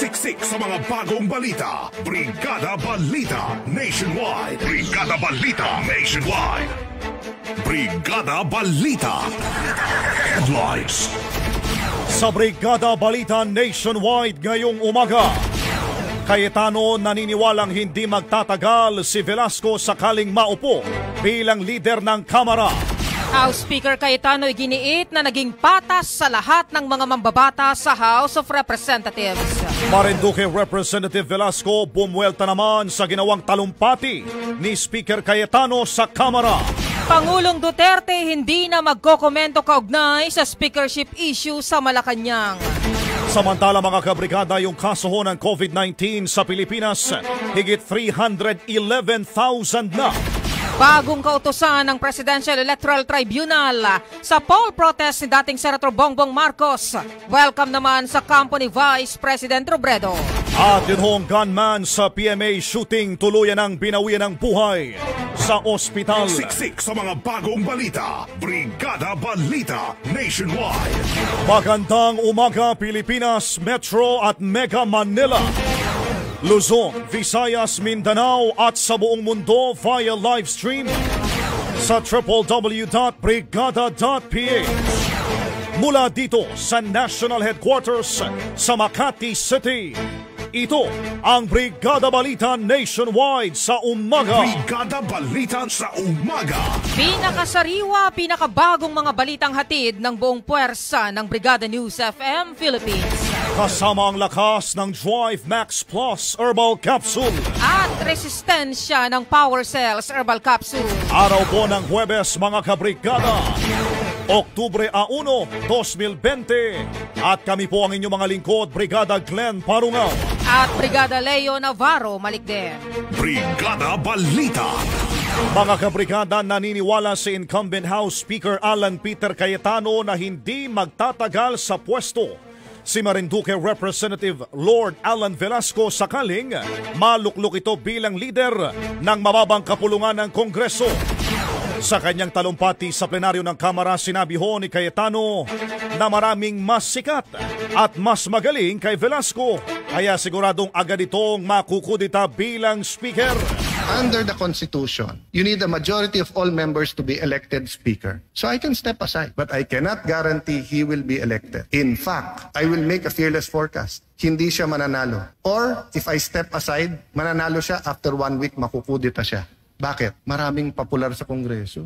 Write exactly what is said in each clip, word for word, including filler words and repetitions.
Siksik sa mga bagong balita. Brigada Balita Nationwide. Brigada Balita Nationwide. Brigada Balita. Headlines. Sa Brigada Balita Nationwide ngayong umaga, Cayetano naniniwalang hindi magtatagal si Velasco sakaling maupo bilang leader ng Kamara. House Speaker Cayetano iginiit na naging patas sa lahat ng mga mambabata sa House of Representatives. Marinduque Representative Velasco bumuelta naman sa ginawang talumpati ni Speaker Cayetano sa Kamara. Pangulong Duterte hindi na magkokomento kaugnay sa speakership issue sa Malacanang. Samantala mga kabrigada, yung kaso ng COVID nineteen sa Pilipinas, higit three hundred eleven thousand na. Bagong kautusan ng Presidential Electoral Tribunal sa poll protest ni dating Senator Bongbong Marcos. Welcome naman sa kampo ni Vice President Robredo. At yun hong gunman sa P M A shooting tuluyan ang binawian ng buhay sa ospital. Siksik sa mga bagong balita. Brigada Balita Nationwide. Magandang umaga Pilipinas, Metro at Mega Manila, Luzon, Visayas, Mindanao at sa buong mundo via live stream sa w w w dot brigada dot p h. Mula dito sa National Headquarters sa Makati City, ito ang Brigada Balita Nationwide sa umaga. Brigada Balita sa umaga. Pinakasariwa, pinakabagong mga balitang hatid ng buong puwersa ng Brigada News F M Philippines. Kasama ang lakas ng Drive Max Plus Herbal Capsule at resistensya ng Power Cells Herbal Capsule. Araw po ng Huwebes mga kabrigada, Oktubre uno, dos mil veinte. At kami po ang inyong mga lingkod, Brigada Glenn Parungaw at Brigada Leo Navarro Malikden. Brigada Balita. Mga kabrigada, naniniwala si incumbent House Speaker Alan Peter Cayetano na hindi magtatagal sa pwesto si Marinduque Representative Lord Alan Velasco sakaling maluklok ito bilang leader ng mababang kapulungan ng Kongreso. Sa kanyang talumpati sa plenaryo ng Kamara, sinabi ho ni Cayetano na maraming mas sikat at mas magaling kay Velasco, kaya siguradong agad itong makukudita bilang speaker. Under the Constitution, you need a majority of all members to be elected speaker. So I can step aside, but I cannot guarantee he will be elected. In fact, I will make a fearless forecast. Hindi siya mananalo. Or if I step aside, mananalo siya, after one week makukudita siya. Bakit? Maraming popular sa Kongreso.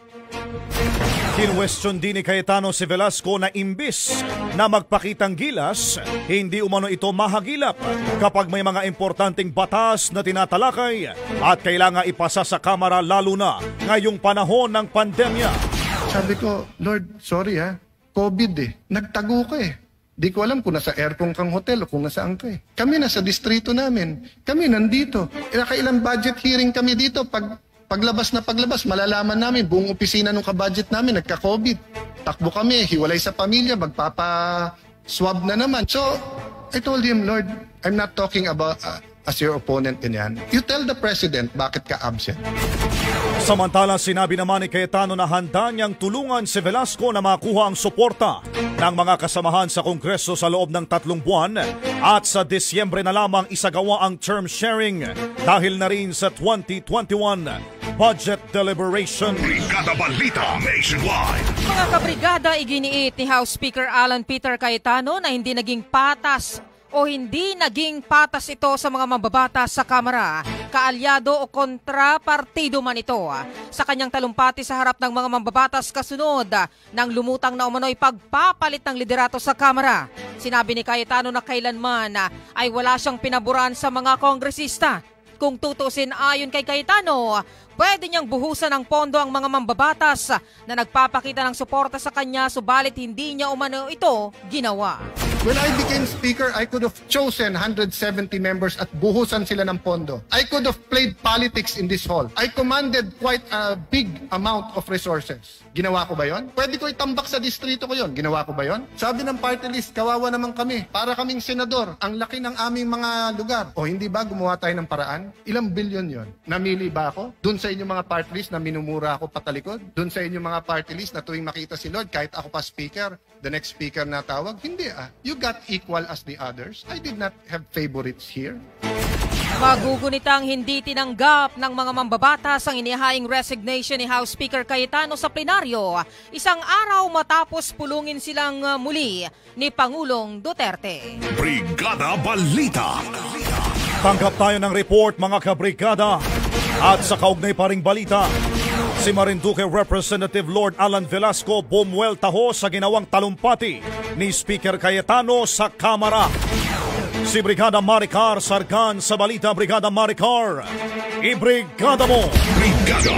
Kinwestiyon din ni Cayetano si Velasco na imbis na magpakitang gilas, hindi umano ito mahagilap kapag may mga importanteng batas na tinatalakay at kailangan ipasa sa Kamara, lalo na ngayong panahon ng pandemya. Sabi ko, Lord, sorry ha, COVID eh. Nagtago ka eh. Di ko alam kung nasa aircon kang hotel o kung nasaan ka eh. Kami nasa distrito namin. Kami nandito. Nakailang budget hearing kami dito. Pag paglabas na paglabas, malalaman namin buong opisina nung kabudget namin nagka-COVID. Takbo kami, hiwalay sa pamilya, magpapa-swab na naman. So, I told him, Lord, I'm not talking about uh, as your opponent ganyan. You tell the President bakit ka absent. Samantala, sinabi naman ni Cayetano na handa niyang tulungan si Velasco na makuha ang suporta ng mga kasamahan sa Kongreso sa loob ng tatlong buwan at sa Disyembre na lamang isagawa ang term sharing dahil na rin sa twenty twenty-one budget deliberation. Brigada Balita Nationwide. Mga kabrigada, iginiit ni House Speaker Alan Peter Cayetano na hindi naging patas o hindi naging patas ito sa mga mambabata sa Kamara, kaalyado o kontrapartido man ito. Sa kanyang talumpati sa harap ng mga mambabatas kasunod ng lumutang na umano'y pagpapalit ng liderato sa Kamara, sinabi ni Cayetano na kailanman ay wala siyang pinaboran sa mga kongresista. Kung tutusin ayon kay Cayetano, pwede niyang buhusan ng pondo ang mga mambabatas na nagpapakita ng suporta sa kanya, subalit hindi niya umano ito ginawa. When I became Speaker, I could have chosen one hundred seventy members at buhusan sila ng pondo. I could have played politics in this hall. I commanded quite a big amount of resources. Ginawa ko ba yon? Pwede ko itambak sa distrito ko yon. Ginawa ko ba yon? Sabi ng party list, kawawa naman kami. Para kaming senador, ang laki ng aming mga lugar. O hindi ba gumawa tayo ng paraan? Ilang bilyon yon? Namili ba ako? Doon sa inyong mga party list na minumura ako patalikod? Doon sa inyong mga party list na tuwing makita si Lord, kahit ako pa speaker, the next speaker na tawag? Hindi ah. You got equal as the others. I did not have favorites here. Magugunitang hindi tinanggap ng mga mambabatas ang inihaing resignation ni House Speaker Cayetano sa plenaryo, isang araw matapos pulungin silang muli ni Pangulong Duterte. Brigada Balita. Tanggap tayo ng report mga kabrigada. At sa kaugnay pa ring balita, si Marinduque Representative Lord Alan Velasco bumuelta ho sa ginawang talumpati ni Speaker Cayetano sa Kamara. Si Brigada Maricar Sargan sa balita. Brigada Maricar, ibrigada mo! Brigada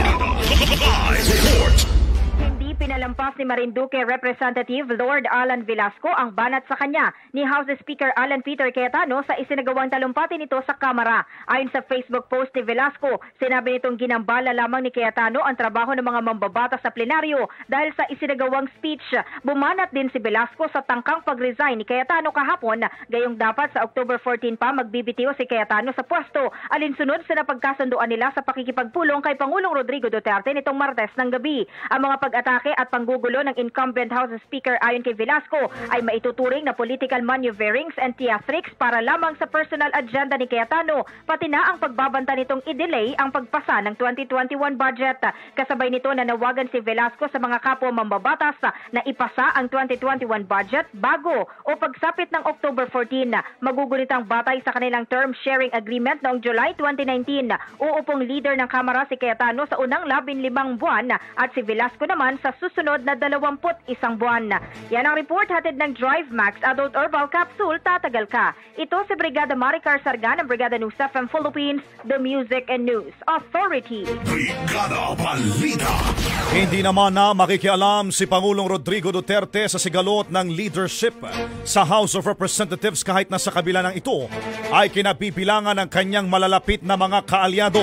Live Report. Hindi pinalampas ni Marinduque Representative Lord Alan Velasco ang banat sa kanya ni House Speaker Alan Peter Cayetano sa isinagawang talumpati nito sa Kamara. Ayon sa Facebook post ni Velasco, sinabi nitong ginambala lamang ni Cayetano ang trabaho ng mga mambabatas sa plenaryo dahil sa isinagawang speech. Bumanat din si Velasco sa tangkang pag-resign ni Cayetano kahapon, gayong dapat sa October fourteen pa magbibitiw si Cayetano sa pwesto, alinsunod sa napagkasunduan nila sa pakikipagpulong kay Pangulong Rodrigo Duterte nitong Martes ng gabi. Ang mga pag-atake at panggugulo ng incumbent House Speaker ayon kay Velasco ay maituturing na political maneuverings and theatrics para lamang sa personal agenda ni Cayetano, pati na ang pagbabanta nitong i-delay ang pagpasa ng twenty twenty-one budget. Kasabay nito nanawagan si Velasco sa mga kapwa mambabatas na ipasa ang twenty twenty-one budget bago o pagsapit ng October fourteen. Magugunitang batay sa kanilang term sharing agreement noong July twenty nineteen. Uupong leader ng Kamara si Cayetano sa unang labing limang buwan at si Velasco naman sa susunod na dalawamput isang buwan. Yan ang report hatid ng Drive Max Adult Herbal Capsule, tatagal ka. Ito si Brigada Maricar Sargan ng Brigada News F M Philippines, the Music and News Authority. Brigada Balita. Hindi naman na makikialam si Pangulong Rodrigo Duterte sa sigalot ng leadership sa House of Representatives kahit na sa kabila ng ito ay kinabibilangan ng kanyang malalapit na mga kaalyado.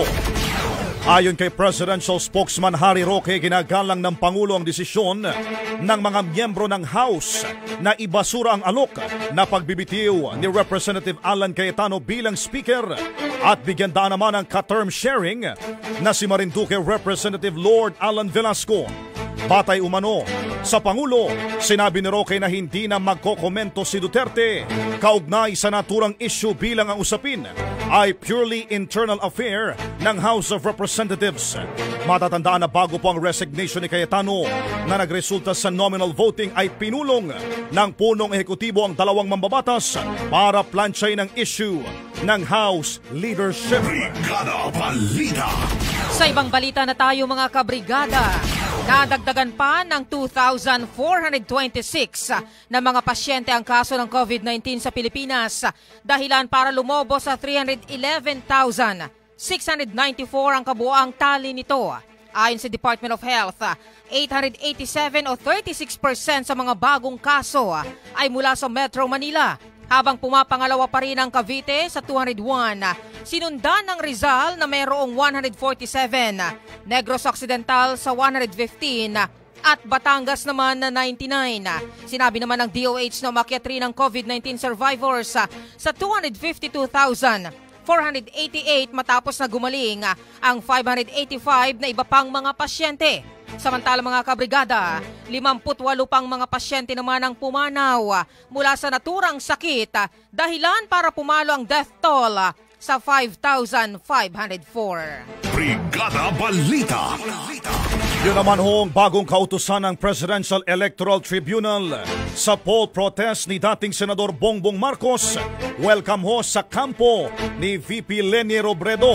Ayon kay Presidential Spokesman Harry Roque, ginagalang ng Pangulo ang desisyon ng mga miyembro ng House na ibasura ang alok na pagbibitiw ni Representative Alan Cayetano bilang Speaker at bigyan daan naman ang ka-term sharing na si Marinduque Representative Lord Alan Velasco. Batay umano sa Pangulo, sinabi ni Roque na hindi na magkokomento si Duterte kaugnay sa naturang issue bilang ang usapin ay purely internal affair ng House of Representatives. Matatandaan na bago po ang resignation ni Cayetano na nagresulta sa nominal voting ay pinulong ng punong ehekutibo ang dalawang mambabatas para plansyahin ang issue ng House leadership. Brigada Balita. Sa ibang balita na tayo mga kabrigada, nadagdagan pa ng two thousand four hundred twenty-six na mga pasyente ang kaso ng COVID nineteen sa Pilipinas, dahilan para lumobo sa three hundred eleven thousand six hundred ninety-four ang kabuoang tali nito. Ayon sa Department of Health, eight hundred eighty-seven o thirty-six percent sa mga bagong kaso ay mula sa Metro Manila, habang pumapangalawa pa rin ang Cavite sa two hundred one, sinundan ng Rizal na mayroong one hundred forty-seven, Negros Occidental sa one hundred fifteen at Batangas naman na ninety-nine. Sinabi naman ng D O H na umakyat rin ang COVID nineteen survivors sa two hundred fifty-two thousand four hundred eighty-eight matapos na gumaling ang five hundred eighty-five na iba pang mga pasyente. Samantala mga kabrigada, fifty-eight pang mga pasyente naman ang pumanaw mula sa naturang sakit, dahilan para pumalo ang death toll sa five thousand five hundred four. Brigada Balita. Yun naman hong bagong kautusan ng Presidential Electoral Tribunal sa poll protest ni dating Senador Bongbong Marcos. Welcome ho sa kampo ni V P Leni Robredo.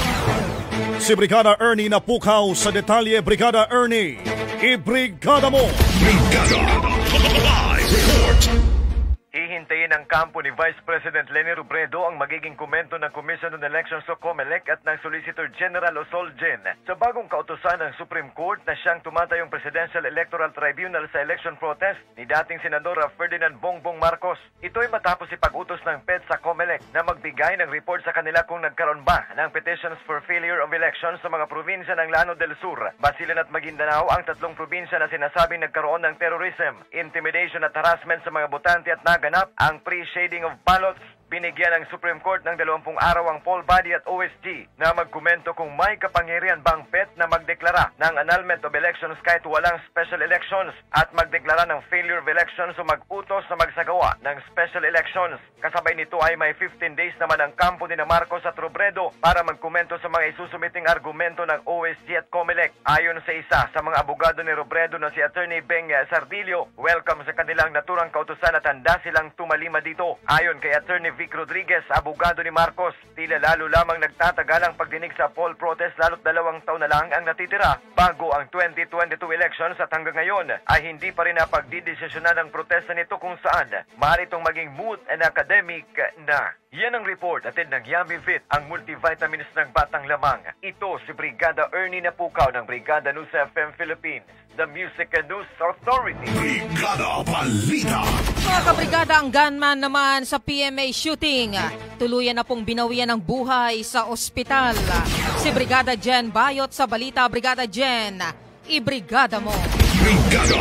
Si Brigada Ernie Napukaw sa detalye. Brigada Ernie, ibrigada mo! Brigada Live Report. Hihintayin ng kampo ni Vice President Leni Robredo ang magiging komento ng Commission on Elections o COMELEC at ng Solicitor General o SOLGEN sa bagong kautusan ng Supreme Court na siyang tumatayong Presidential Electoral Tribunal sa election protest ni dating Senador Ferdinand Bongbong Marcos. Ito ay matapos ipag-utos ng P E D sa COMELEC na magbigay ng report sa kanila kung nagkaroon ba ng petitions for failure of elections sa mga probinsya ng Llano del Sur, Basilan at Maguindanao, ang tatlong probinsya na sinasabing nagkaroon ng terrorism, intimidation at harassment sa mga botante at naganap ang pre-shading of ballots, Binigyan ng Supreme Court ng dalawampung araw ang poll body at O S G na magkomento kung may kapangyarihan bang P E T na magdeklara ng annulment of elections kahit walang special elections at magdeklara ng failure of elections o mag-utos na magsagawa ng special elections. Kasabay nito ay may fifteen days naman ang kampo ni na Marcos at Robredo para magkomento sa mga isusumiting argumento ng O S G at COMELEC. Ayon sa isa sa mga abogado ni Robredo na si Attorney Beng Sardillo, welcome sa kanilang naturang kautusan at handa silang tumalima dito. Ayon kay Attorney Vic Rodriguez, abogado ni Marcos, tila lalo lamang nagtatagal ang pagdinig sa poll protest lalo't dalawang taon na lang ang natitira bago ang twenty twenty-two elections at hanggang ngayon ay hindi pa rin napagdidesisyonan ang protesta nito kung saan maaari itong maging moot and academic na. Yan ang report atid ng Yummy Fit, ang multivitamins ng batang lamang. Ito si Brigada Ernie Napukaw ng Brigada News F M Philippines, the Music and News Authority. Brigada Balita. Mga kabrigada, ang gunman naman sa P M A shooting, tuluyan na pong binawian ng buhay sa ospital. Si Brigada Jen Bayot sa balita. Brigada Jen, ibrigada mo. Brigada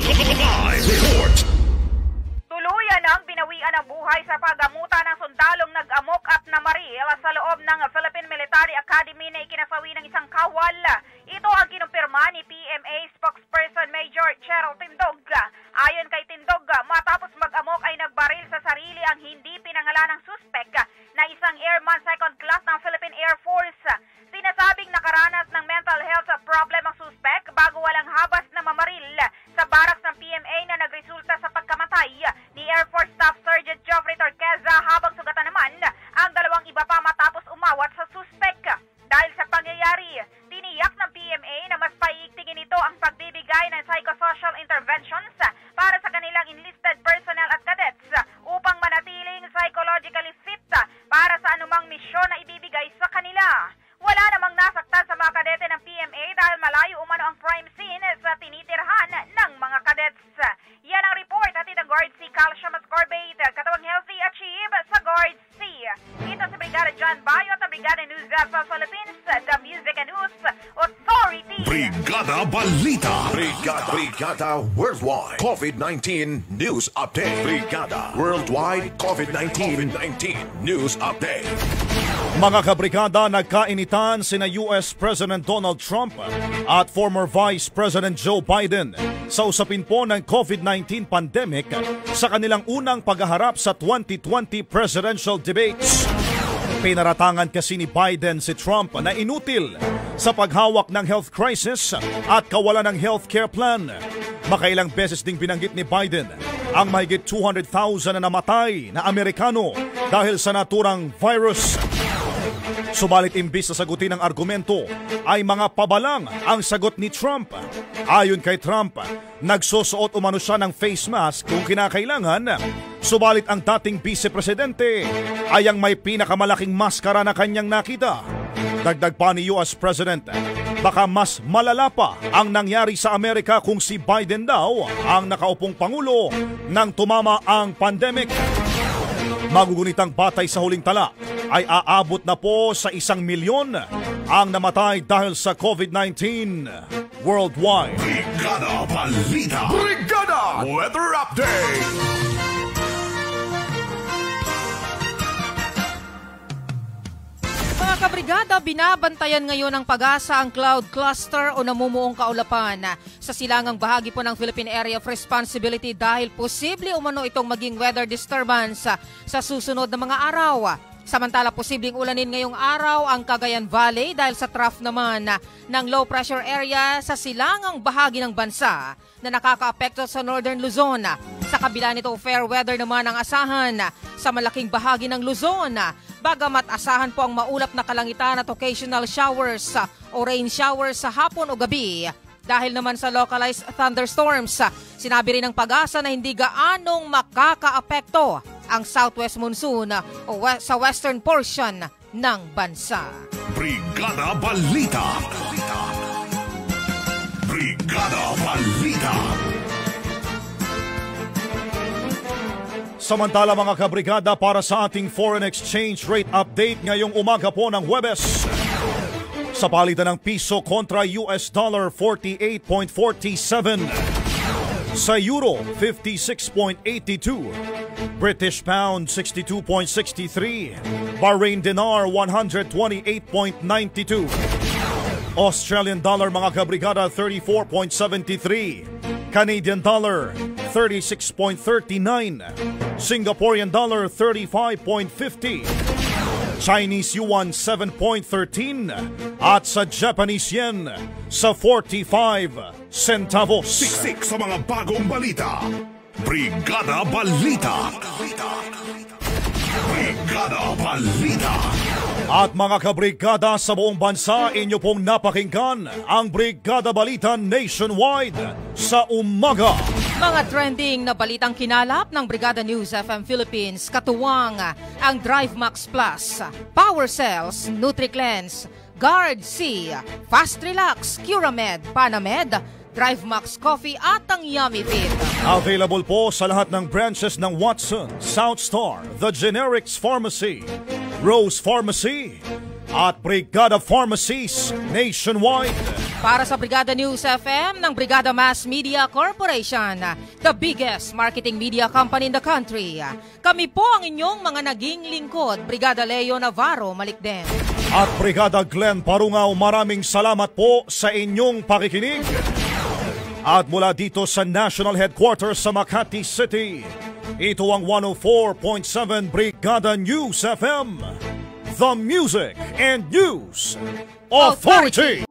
Live Report. Tuluyan ang binawian ng buhay sa paggamutan ng sundalong nag-amok at namaril sa loob ng Philippine Military Academy na ikinasawi ng isang kawal. Ito ang kinumpirma ni P M A spokesperson Major Cheryl Tindog. Ayon kay Tindog, matapos mag-amok ay nagbaril sa sarili ang hindi pinangalanang suspect na isang airman second class ng Philippine Air Force. Sinasabing nakaranas ng mental health problem ang suspect bago walang habas na mamaril sa barracks ng P M A na nagresulta sa pagkamatay ni Air Force Staff Sergeant Geoffrey Torqueza, habang sugatan naman ang dalawang iba pa matapos umawat sa suspect. Dahil sa pangyayari, tiniyak ng P M A na mas paiigtingin ito ang pagbibigay ng psychosocial interventions para sa kanilang enlisted personnel at cadets upang manatiling psychologically fit para sa anumang misyon na ibibigay sa kanila. Wala namang nasaktan sa mga kadete ng P M A dahil malayo umano ang crime scene sa tinitirhan ng mga cadets. Yan ang report at ng Guard C. Calcium Ascorbate, katawang Healthy Achieve sa Guard C. Ito si Brigada John Bayo at Brigada News of Philippines, the Music and News Authority. Brigada Balita. Brigada, Brigada Worldwide COVID nineteen News Update. Brigada Worldwide COVID nineteen News Update. Mga kabrigada, nagkainitan sina U S President Donald Trump at former Vice President Joe Biden sa usapin po ng COVID nineteen pandemic sa kanilang unang paghaharap sa twenty twenty presidential debates. Pinaratangan kasi ni Biden si Trump na inutil sa paghawak ng health crisis at kawalan ng healthcare plan. Makailang beses ding binanggit ni Biden ang mahigit two hundred thousand na namatay na Amerikano dahil sa naturang virus. Subalit imbis na sagutin ang argumento ay mga pabalang ang sagot ni Trump. Ayon kay Trump, nagsusuot umano siya ng face mask kung kinakailangan. Subalit ang dating vice-presidente ay ang may pinakamalaking maskara na kanyang nakita. Dagdag pa ni U S President, baka mas malala pa ang nangyari sa Amerika kung si Biden daw ang nakaupong pangulo nang tumama ang pandemic. Magugunitang batay sa huling tala ay aabot na po sa isang milyon ang namatay dahil sa COVID nineteen worldwide. Brigada Balita. Brigada Weather Update. Mga kabrigada, binabantayan ngayon ng Pag-asa ang cloud cluster o namumuong kaulapan sa silangang bahagi po ng Philippine Area of Responsibility dahil posible umano itong maging weather disturbance sa susunod na mga araw. Samantala, posibleng ulanin ngayong araw ang Cagayan Valley dahil sa trough naman ng low pressure area sa silangang bahagi ng bansa na nakakaapekto sa Northern Luzon. Sa kabila nito, fair weather naman ang asahan sa malaking bahagi ng Luzon. Bagamat asahan po ang maulap na kalangitan at occasional showers o rain showers sa hapon o gabi. Dahil naman sa localized thunderstorms, sinabi rin ng Pag-asa na hindi gaanong makakaapekto ang southwest monsoon o we- sa western portion ng bansa. Brigada Balita. Brigada Balita. Samantala mga kabrigada, para sa ating foreign exchange rate update ngayong umaga po ng Huwebes. Sa palitan ng piso kontra U S dollar, forty-eight point four seven. Sa Euro, fifty-six point eight two. British Pound, sixty-two point six three. Bahrain Dinar, one twenty-eight point nine two. Australian Dollar mga kabrigada, thirty-four point seven three. Canadian Dollar, thirty-six point three nine. Singaporean Dollar, thirty-five point five zero. Chinese Yuan, seven point one three. At sa Japanese Yen, sa forty-five centavos. Siksik sa mga bagong balita. Brigada Balita. Brigada Balita. At mga kabrigada sa buong bansa, inyo pong napakinggan ang Brigada Balita Nationwide sa umaga. Mga trending na balitang kinalap ng Brigada News F M Philippines, katuwang ang Drive Max Plus, Power Cells, NutriCleanse, Guard C, Fast Relax, Curamed, Panamed, Drive Max Coffee at ang Yummy Fit. Available po sa lahat ng branches ng Watson, Southstar, The Generics Pharmacy, Rose Pharmacy at Brigada Pharmacies nationwide. Para sa Brigada News F M ng Brigada Mass Media Corporation, the biggest marketing media company in the country. Kami po ang inyong mga naging lingkod, Brigada Leo Navarro Malikden. At Brigada Glenn Parungaw, maraming salamat po sa inyong pakikinig. At mula dito sa National Headquarters sa Makati City, ito ang one oh four point seven Brigada News F M, the Music and News Authority.